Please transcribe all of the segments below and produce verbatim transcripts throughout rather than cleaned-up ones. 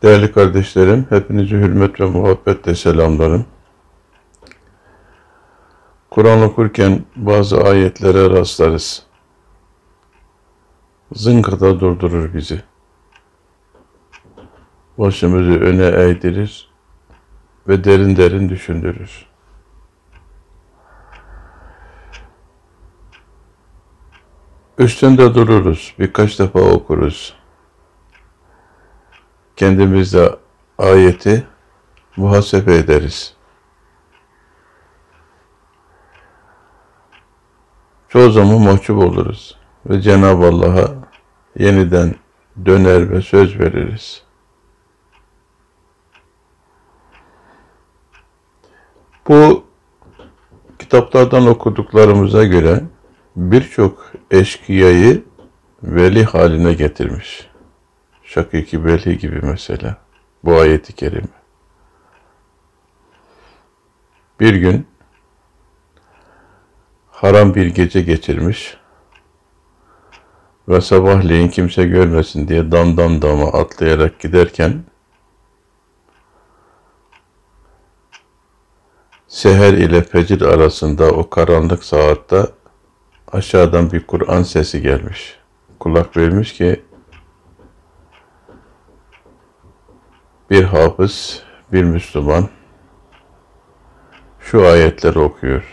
Değerli kardeşlerim, hepinizi hürmet ve muhabbetle selamlarım. Kur'an okurken bazı ayetlere rastlarız. Zınkıda durdurur bizi. Başımızı öne eğdirir ve derin derin düşündürür. Üstünde dururuz, birkaç defa okuruz. Kendimizde ayeti muhasebe ederiz. Çoğu zaman mahcup oluruz ve Cenab-ı Allah'a yeniden döner ve söz veririz. Bu kitaplardan okuduklarımıza göre birçok eşkıyayı veli haline getirmiş. Şakiki Veli gibi mesela bu ayeti kerime. Bir gün haram bir gece geçirmiş ve sabahleyin kimse görmesin diye damdan dama atlayarak giderken seher ile fecir arasında o karanlık saatte aşağıdan bir Kur'an sesi gelmiş. Kulak vermiş ki bir hafız, bir Müslüman şu ayetleri okuyor.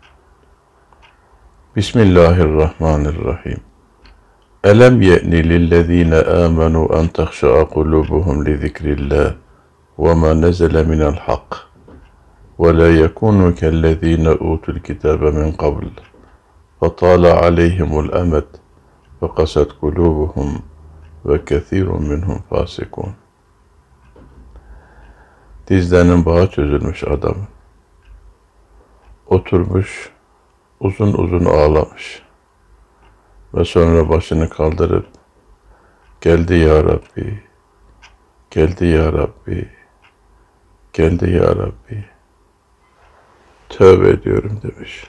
Bismillahirrahmanirrahim. Elem ye'ni lillezine amenu en tehşa'a kulubuhum li zikrillah ve ma nezele minel hak ve la yekunu kellezine utul kitabe min qabl fatala aleyhimul emed ve kasat kulubuhum ve kethirun minhum fasikun. Dizlerinin bağı çözülmüş adamın. Oturmuş, uzun uzun ağlamış. Ve sonra başını kaldırıp, geldi ya Rabbi, geldi ya Rabbi, geldi ya Rabbi. Tövbe ediyorum demiş.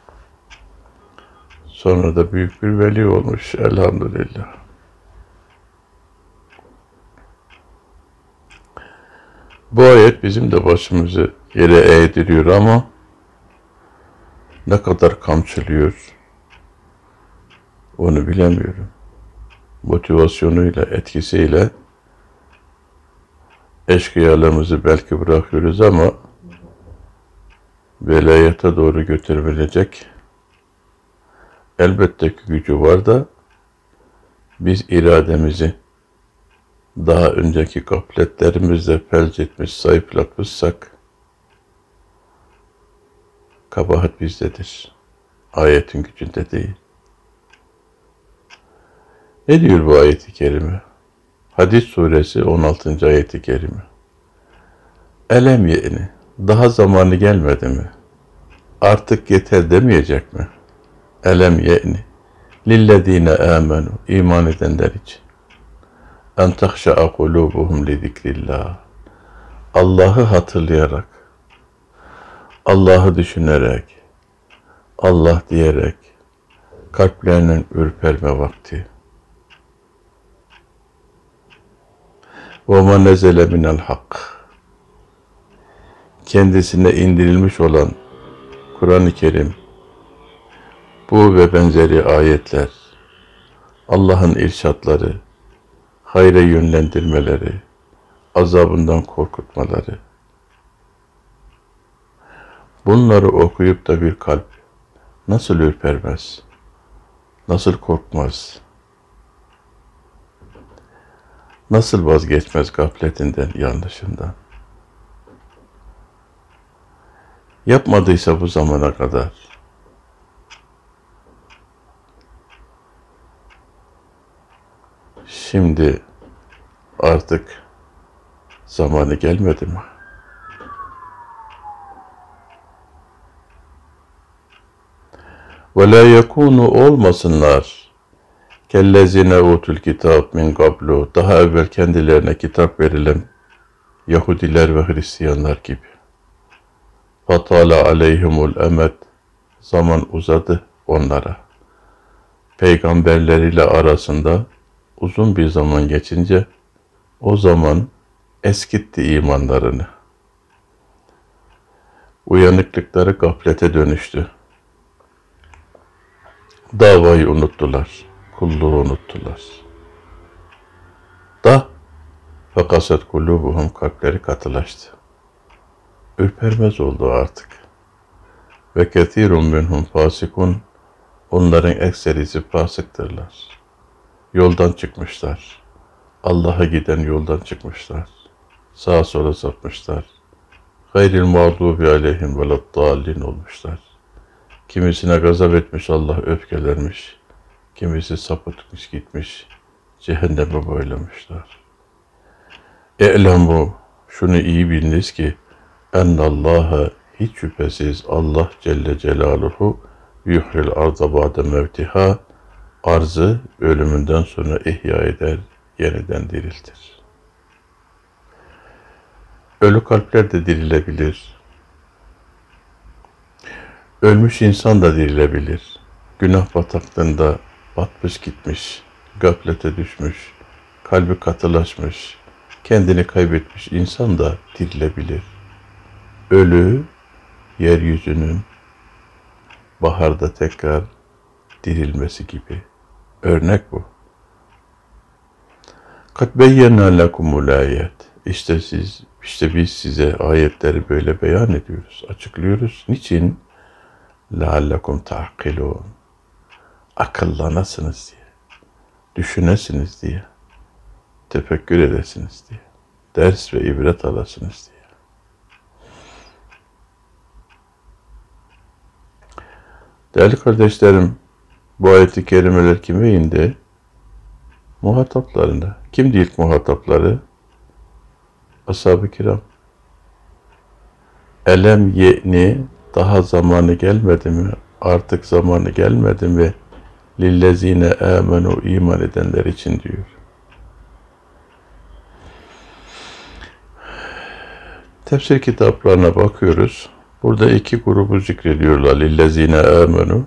Sonra da büyük bir veli olmuş elhamdülillah. Bu ayet bizim de başımızı yere eğdiriyor ama ne kadar kamçılıyor onu bilemiyorum. Motivasyonuyla, etkisiyle eşkıyalığımızı belki bırakıyoruz ama velayete doğru götürebilecek elbette ki gücü var da biz irademizi daha önceki gafletlerimizle felç etmiş, zayıflatmışsak kabahat bizdedir. Ayetin gücünde değil. Ne diyor bu ayet-i kerime? Hadis suresi on altıncı ayet-i kerime. Elem ye'ni, daha zamanı gelmedi mi? Artık yeter demeyecek mi? Elem ye'ni, lillezine amenu, iman edenler için. En tehşa'a kulubuhum li zikrillah. Allah'ı hatırlayarak, Allah'ı düşünerek, Allah diyerek kalplerinin ürperme vakti. وَمَا نَزَلَ مِنَ الْحَقِّ. Kendisine indirilmiş olan Kur'an-ı Kerim, bu ve benzeri ayetler, Allah'ın irşatları, hayra yönlendirmeleri, azabından korkutmaları. Bunları okuyup da bir kalp nasıl ürpermez, nasıl korkmaz, nasıl vazgeçmez gafletinden, yanlışından? Yapmadıysa bu zamana kadar, şimdi artık zamanı gelmedi mi? وَلَا يَكُونُ olmasınlar kellezine utul kitap min qablu, daha evvel kendilerine kitap verilen Yahudiler ve Hristiyanlar gibi. Fatala aleyhimul emed, zaman uzadı onlara. Peygamberleriyle arasında uzun bir zaman geçince o zaman eskitti imanlarını. Uyanıklıkları gaflete dönüştü. Davayı unuttular, kulluğu unuttular. Da fakasat kulubuhum, kalpleri katılaştı. Ürpermez oldu artık. Ve kethirun minhum fasikun, onların ekserisi fasıktırlar. Yoldan çıkmışlar. Allah'a giden yoldan çıkmışlar. Sağa sola sapmışlar. Gayril mağdubi aleyhim veleddallin olmuşlar. Kimisine gazap etmiş, Allah öfkelenmiş. Kimisi sapıtmış gitmiş, cehenneme boylamışlar. E'lemu, şunu iyi biliniz ki, ennallâhe, hiç şüphesiz Allah Celle Celaluhu yuhril arda ba'de mevtiha, arzı ölümünden sonra ihya eder, yeniden diriltir. Ölü kalpler de dirilebilir. Ölmüş insan da dirilebilir. Günah bataklığında batmış gitmiş, gaflete düşmüş, kalbi katılaşmış, kendini kaybetmiş insan da dirilebilir. Ölü, yeryüzünün baharda tekrar dirilmesi gibi. Örnek bu. Kad beyyena lekumul ayet. İşte siz, işte biz size ayetleri böyle beyan ediyoruz, açıklıyoruz. Niçin? لَعَلَّكُمْ تَعْقِلُونَ, akıllanasınız diye, düşünesiniz diye, tefekkür edesiniz diye, ders ve ibret alasınız diye. Değerli kardeşlerim, bu ayet-i kerimeler kime indi? Muhataplarına. Kimdi ilk muhatapları? Ashab-ı kiram. Elem ye'ni, daha zamanı gelmedi mi? Artık zamanı gelmedi mi? Lillezine amenu, iman edenler için diyor. Tefsir kitaplarına bakıyoruz. Burada iki grubu zikrediyorlar. Lillezine amenu.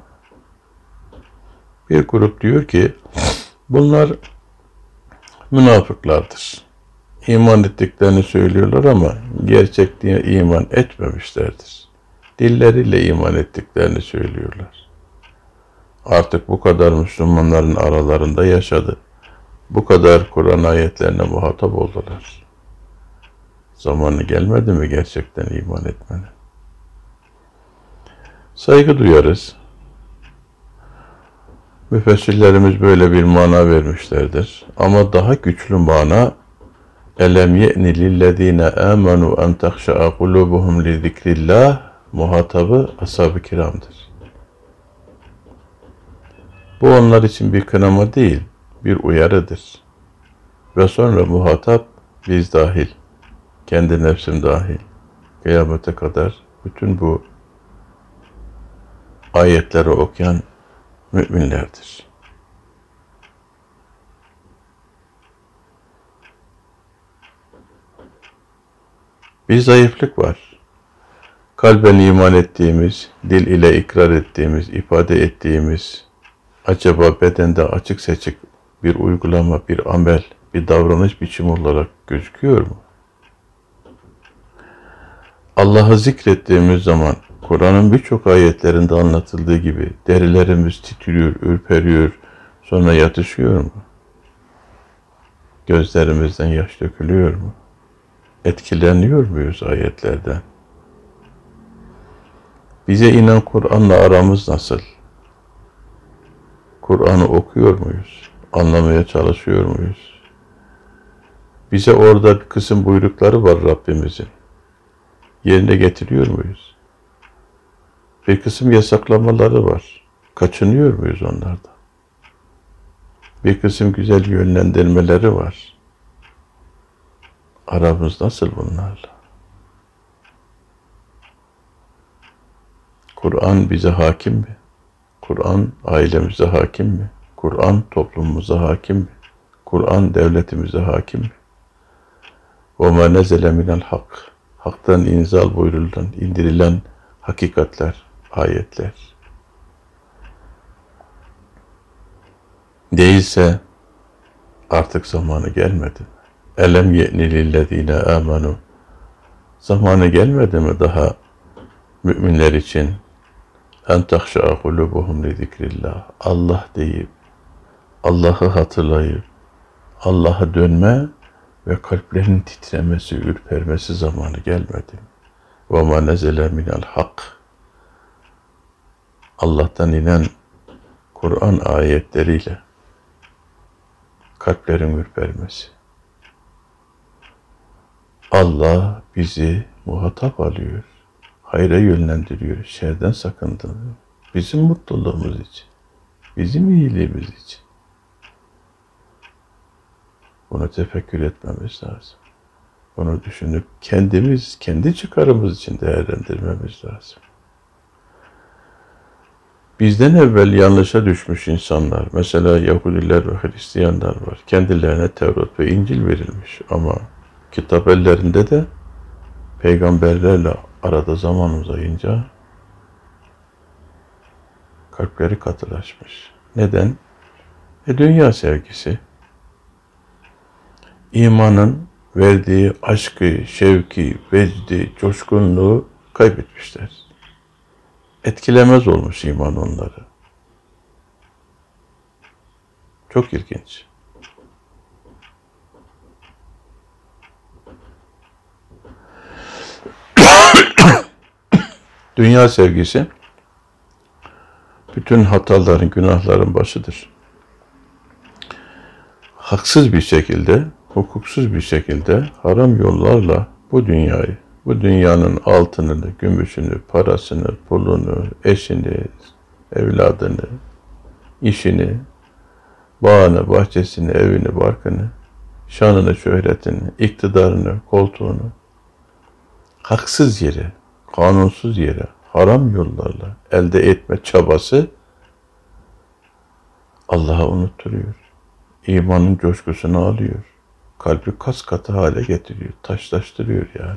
Bir grup diyor ki bunlar münafıklardır. İman ettiklerini söylüyorlar ama gerçekliğe iman etmemişlerdir. Dilleriyle iman ettiklerini söylüyorlar. Artık bu kadar Müslümanların aralarında yaşadı. Bu kadar Kur'an ayetlerine muhatap oldular. Zamanı gelmedi mi gerçekten iman etmenin? Saygı duyarız. Müfessirlerimiz böyle bir mana vermişlerdir. Ama daha güçlü mana elem ye'ni lillezine amenu en tehşa'a kulubuhum li zikrillah, muhatabı ashab-ı kiramdır. Bu onlar için bir kınama değil, bir uyarıdır. Ve sonra muhatap biz dahil, kendi nefsim dahil, kıyamete kadar bütün bu ayetleri okuyan müminlerdir. Bir zayıflık var. Kalben iman ettiğimiz, dil ile ikrar ettiğimiz, ifade ettiğimiz, acaba bedende açık seçik bir uygulama, bir amel, bir davranış biçimi olarak gözüküyor mu? Allah'ı zikrettiğimiz zaman, Kur'an'ın birçok ayetlerinde anlatıldığı gibi derilerimiz titriyor, ürperiyor, sonra yatışıyor mu? Gözlerimizden yaş dökülüyor mu? Etkileniyor muyuz ayetlerden? Bize inen Kur'an'la aramız nasıl? Kur'an'ı okuyor muyuz? Anlamaya çalışıyor muyuz? Bize orada bir kısım buyrukları var Rabbimizin. Yerine getiriyor muyuz? Bir kısım yasaklamaları var. Kaçınıyor muyuz onlardan? Bir kısım güzel yönlendirmeleri var. Aramız nasıl bunlarla? Kur'an bize hakim mi? Kur'an ailemize hakim mi? Kur'an toplumumuza hakim mi? Kur'an devletimize hakim mi? وَمَا نَزَلَ مِنَ الْحَقِّ, haktan inzal buyurulan, indirilen hakikatler, ayetler. Değilse artık zamanı gelmedi. Elem ye'ni lillezine amenu. Zamanı gelmedi mi daha müminler için? En tahşa'a kulubuhum li zikrillah. Allah deyip, Allah'ı hatırlayıp, Allah'a dönme ve kalplerin titremesi, ürpermesi zamanı gelmedi. Ve ma nezele minel hak. Allah'tan inen Kur'an ayetleriyle kalplerin ürpermesi. Allah bizi muhatap alıyor, hayra yönlendiriyor, şerden sakındırıyor. Bizim mutluluğumuz için, bizim iyiliğimiz için. Bunu tefekkür etmemiz lazım. Bunu düşünüp kendimiz, kendi çıkarımız için değerlendirmemiz lazım. Bizden evvel yanlışa düşmüş insanlar, mesela Yahudiler ve Hristiyanlar var. Kendilerine Tevrat ve İncil verilmiş ama kitap ellerinde de peygamberlerle arada zaman uzayınca kalpleri katılaşmış. Neden? E dünya sevgisi. İmanın verdiği aşkı, şevki, vecdi, coşkunluğu kaybetmişler. Etkilemez olmuş iman onları. Çok ilginç. Dünya sevgisi bütün hataların, günahların başıdır. Haksız bir şekilde, hukuksuz bir şekilde haram yollarla bu dünyayı, bu dünyanın altınını, gümüşünü, parasını, pulunu, eşini, evladını, işini, bağını, bahçesini, evini, barkını, şanını, şöhretini, iktidarını, koltuğunu haksız yere, kanunsuz yere, haram yollarla elde etme çabası Allah'a unutturuyor. İmanın coşkusunu alıyor. Kalbi kas katı hale getiriyor. Taşlaştırıyor yani.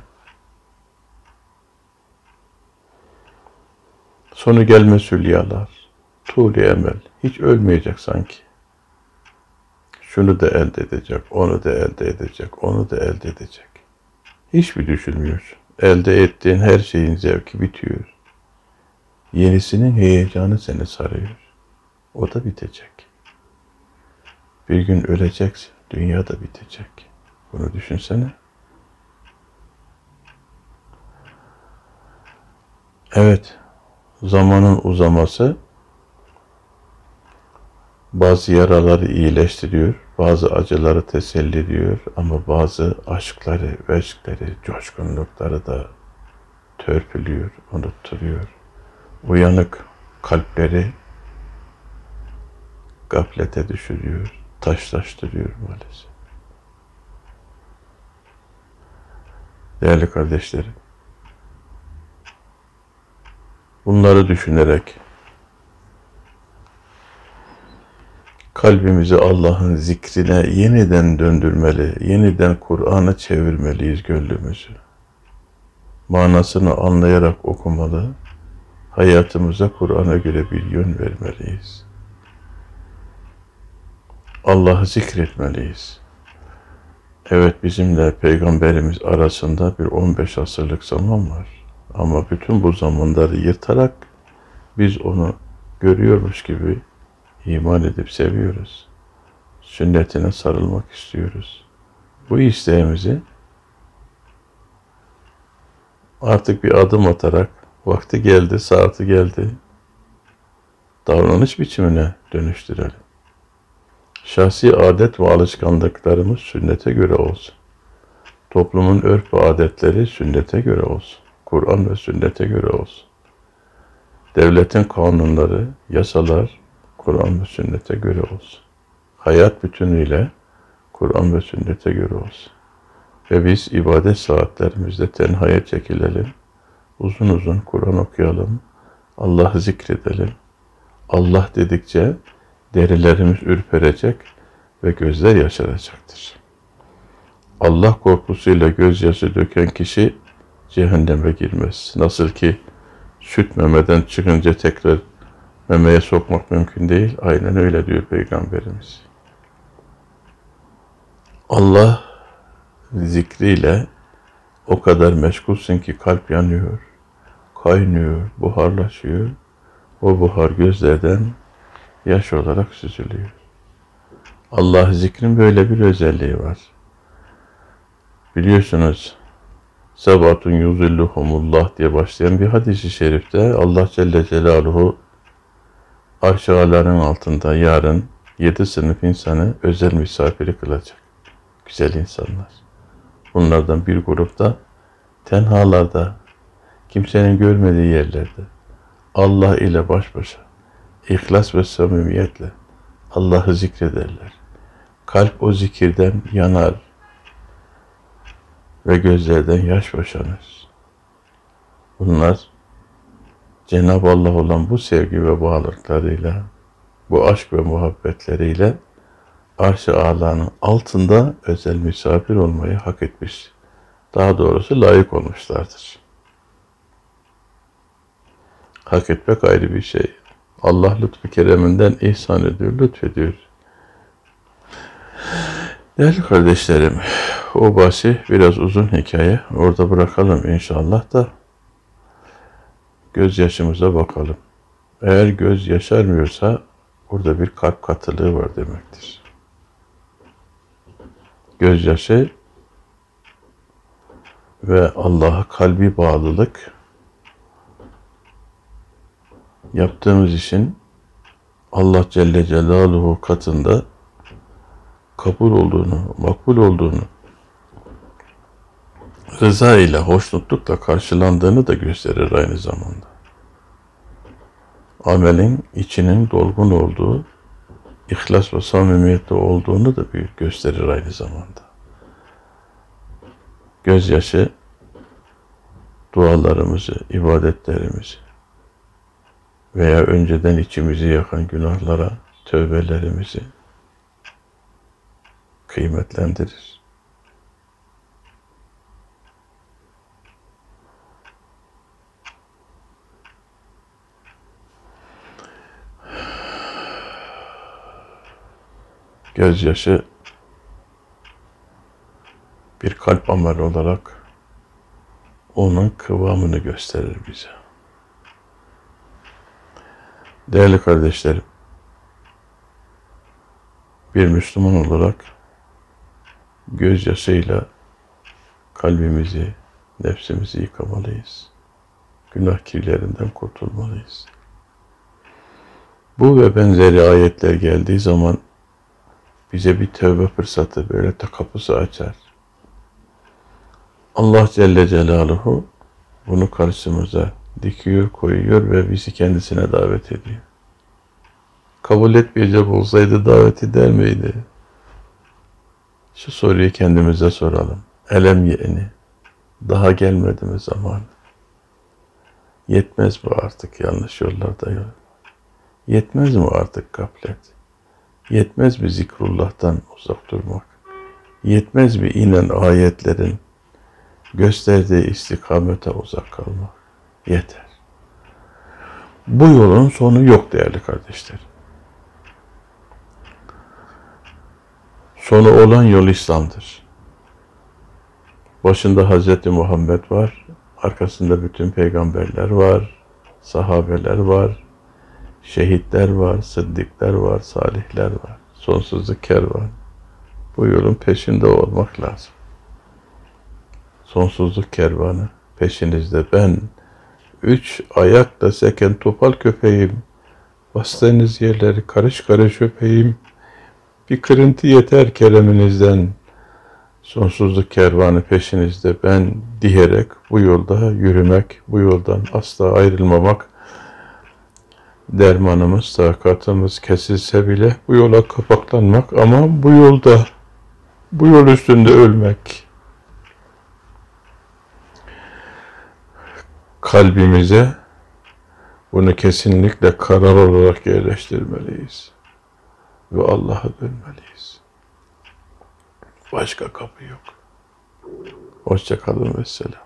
Sonu gelmez hülyalar. Tuğli emel. Hiç ölmeyecek sanki. Şunu da elde edecek, onu da elde edecek, onu da elde edecek. Hiçbir düşünmüyorsun. Elde ettiğin her şeyin zevki bitiyor. Yenisinin heyecanı seni sarıyor. O da bitecek. Bir gün öleceksin, dünya da bitecek. Bunu düşünsene. Evet, zamanın uzaması bazı yaraları iyileştiriyor, bazı acıları teselli ediyor ama bazı aşkları, veşkleri, coşkunlukları da törpülüyor, unutturuyor. Uyanık kalpleri gaflete düşürüyor, taşlaştırıyor maalesef. Değerli kardeşlerim, bunları düşünerek kalbimizi Allah'ın zikrine yeniden döndürmeli, yeniden Kur'an'a çevirmeliyiz gönlümüzü. Manasını anlayarak okumalı, hayatımıza Kur'an'a göre bir yön vermeliyiz. Allah'ı zikretmeliyiz. Evet, bizimle Peygamberimiz arasında bir on beş asırlık zaman var. Ama bütün bu zamanları yırtarak biz onu görüyormuş gibi iman edip seviyoruz. Sünnetine sarılmak istiyoruz. Bu isteğimizi artık bir adım atarak vakti geldi, saati geldi, davranış biçimine dönüştürelim. Şahsi adet ve alışkanlıklarımız sünnete göre olsun. Toplumun örf ve adetleri sünnete göre olsun. Kur'an ve sünnete göre olsun. Devletin kanunları, yasalar Kur'an ve sünnete göre olsun. Hayat bütünüyle Kur'an ve sünnete göre olsun. Ve biz ibadet saatlerimizde tenhaya çekilelim. Uzun uzun Kur'an okuyalım. Allah'ı zikredelim. Allah dedikçe derilerimiz ürperecek ve gözler yaşaracaktır. Allah korkusuyla gözyaşı döken kişi cehenneme girmez. Nasıl ki süt memeden çıkınca tekrar memeye sokmak mümkün değil. Aynen öyle diyor Peygamberimiz. Allah zikriyle o kadar meşgulsün ki kalp yanıyor, kaynıyor, buharlaşıyor. O buhar gözlerden yaş olarak süzülüyor. Allah zikrin böyle bir özelliği var. Biliyorsunuz, Sebatun yuzilluhumullah diye başlayan bir hadis-i şerifte Allah Celle Celaluhu arş-ı alanın altında yarın yedi sınıf insanı özel misafiri kılacak. Güzel insanlar. Bunlardan bir grupta tenhalarda, kimsenin görmediği yerlerde, Allah ile baş başa, ihlas ve samimiyetle Allah'ı zikrederler. Kalp o zikirden yanar ve gözlerden yaş boşanır. Bunlar Cenab-ı Allah olan bu sevgi ve bağlılıklarıyla, bu aşk ve muhabbetleriyle arş-ı âlânın altında özel misafir olmayı hak etmiş. Daha doğrusu layık olmuşlardır. Hak etmek ayrı bir şey. Allah lütfu kereminden ihsan ediyor, lütfediyor. Değerli kardeşlerim, o bahsi biraz uzun hikaye. Orada bırakalım inşallah da gözyaşımıza bakalım. Eğer göz yaşarmıyorsa burada bir kalp katılığı var demektir. Gözyaşı ve Allah'a kalbi bağlılık yaptığımız işin Allah Celle Celaluhu katında kabul olduğunu, makbul olduğunu, rıza ile, hoşnutlukla karşılandığını da gösterir aynı zamanda. Amelin içinin dolgun olduğu, ihlas ve samimiyette olduğunu da bir gösterir aynı zamanda. Gözyaşı, dualarımızı, ibadetlerimizi veya önceden içimizi yakan günahlara tövbelerimizi kıymetlendirir. Gözyaşı bir kalp ameli olarak onun kıvamını gösterir bize. Değerli kardeşlerim, bir Müslüman olarak gözyaşıyla kalbimizi, nefsimizi yıkamalıyız. Günah kirlerinden kurtulmalıyız. Bu ve benzeri ayetler geldiği zaman bize bir tövbe fırsatı, böyle de kapısı açar. Allah Celle Celaluhu bunu karşımıza dikiyor, koyuyor ve bizi kendisine davet ediyor. Kabul etmeyecek olsaydı davet eder miydi? Şu soruyu kendimize soralım. Elem ye'ni, daha gelmedi mi zaman? Yetmez mi artık yanlış yollarda yol? Yetmez mi artık gaflet? Yetmez mi zikrullah'tan uzak durmak? Yetmez mi inen ayetlerin gösterdiği istikamete uzak kalmak? Yeter. Bu yolun sonu yok değerli kardeşler. Sonu olan yol İslam'dır. Başında Hazreti Muhammed var, arkasında bütün peygamberler var, sahabeler var, şehitler var, sıddıklar var, salihler var, sonsuzluk kervan. Bu yolun peşinde olmak lazım. Sonsuzluk kervanı peşinizde. Ben üç ayakla seken topal köpeğim, bastığınız yerleri karış karış öpeyim, bir kırıntı yeter kereminizden, sonsuzluk kervanı peşinizde ben diyerek bu yolda yürümek, bu yoldan asla ayrılmamak, dermanımız, takatımız kesilse bile bu yola kapaklanmak ama bu yolda, bu yol üstünde ölmek. Kalbimize bunu kesinlikle karar olarak yerleştirmeliyiz. Ve Allah'a dönmeliyiz. Başka kapı yok. Hoşça kalın ve selam.